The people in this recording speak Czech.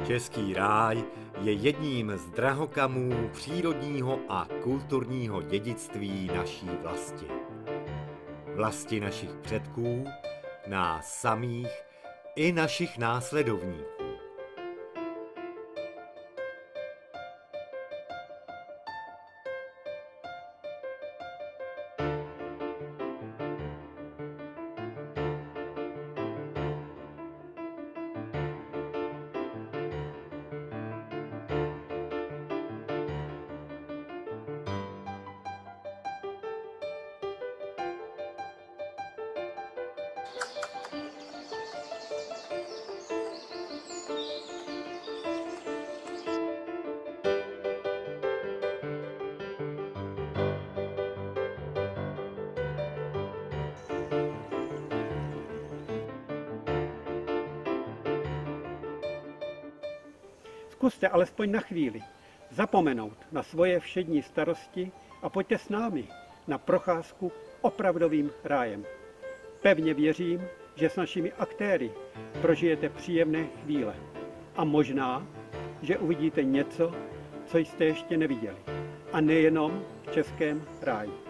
Český ráj je jedním z drahokamů přírodního a kulturního dědictví naší vlasti. Vlasti našich předků, nás samých i našich následovníků. Zkuste alespoň na chvíli zapomenout na svoje všední starosti a pojďte s námi na procházku opravdovým rájem. Pevně věřím, že s našimi aktéry prožijete příjemné chvíle. A možná, že uvidíte něco, co jste ještě neviděli. A nejenom v Českém ráji.